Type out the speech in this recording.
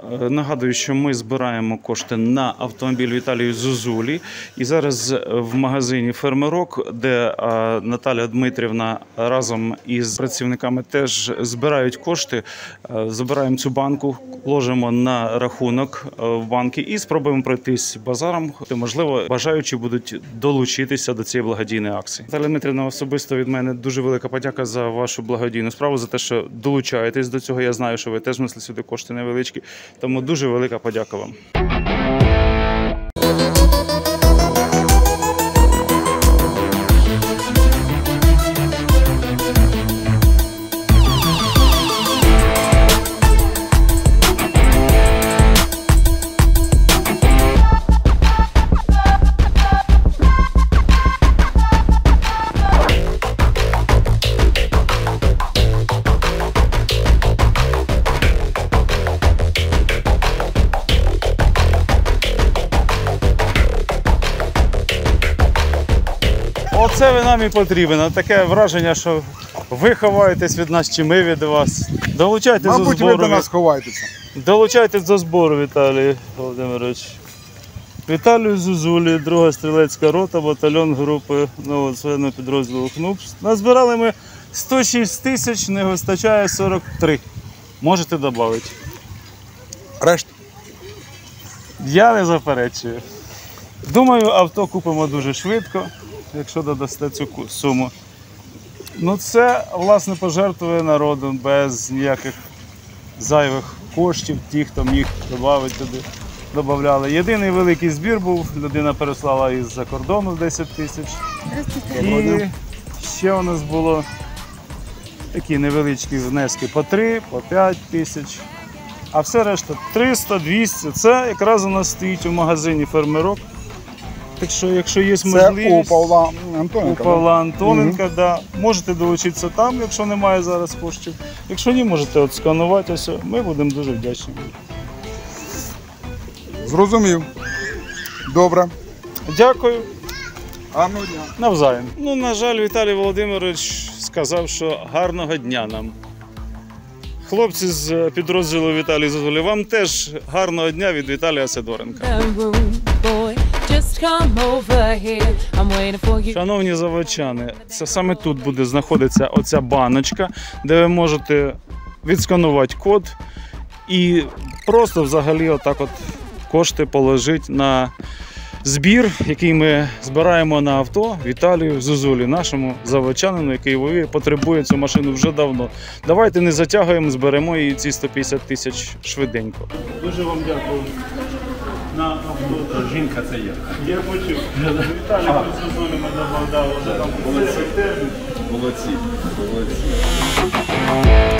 Нагадую, що ми збираємо кошти на автомобіль Віталію Зозулі. І зараз в магазині «Фермерок», де Наталя Дмитрівна разом із працівниками теж збирають кошти, забираємо цю банку, ложимо на рахунок в банки і спробуємо пройтись базаром. Можливо, бажаючі будуть долучитися до цієї благодійної акції. Наталя Дмитрівна, особисто від мене дуже велика подяка за вашу благодійну справу, за те, що долучаєтесь до цього. Я знаю, що ви теж несли сюди кошти невеличкі, тому дуже велика подяка вам. Оце ви нам і потрібно. Таке враження, що ви ховаєтесь від нас, чи ми від вас. Долучайтесь до збору. Мабуть, ви до нас ховаєтеся. Долучайтесь до збору, Віталій Володимирович. Віталію Зозулі, 2-га стрілецька рота, батальйон групи новозведеного підрозділу КНУПС. Назбирали ми 106 тисяч, не вистачає 43. Можете додати. Решту? Я не заперечую. Думаю, авто купимо дуже швидко, якщо додасте цю суму. Ну це, власне, пожертвує народу без ніяких зайвих коштів, ті, хто міг додати туди, додавали. Єдиний великий збір був, людина переслала із-за кордону 10 тисяч. І ще у нас було такі невеличкі внески по 3, по 5 тисяч. А все решта 300, 200. Це якраз у нас стоїть у магазині «Фермерок». Так що, якщо є можливість, це у Павла Антоненка. У Павла Антоненка, да. Можете долучитися там, якщо немає зараз коштів. Якщо ні, можете от сканувати ось. Ми будемо дуже вдячні. Зрозумів. Добре. Дякую. Гарного дня. Навзаєм. Ну, на жаль, Віталій Володимирович сказав, що гарного дня нам. Хлопці з підрозділу Віталій Зозулі, вам теж гарного дня від Віталія Сидоренка. Шановні заводчани, це саме тут буде знаходитися оця баночка, де ви можете відсканувати код і просто взагалі отак от кошти положити на збір, який ми збираємо на авто Віталію Зозулі, нашому заводчанину, який потребує цю машину вже давно. Давайте не затягуємо, зберемо її ці 150 тисяч швиденько. Дуже вам дякую. На авто. Жінка це я. Я почув. Віталій Зозулі ми додав, вже там Молодці. Молодці.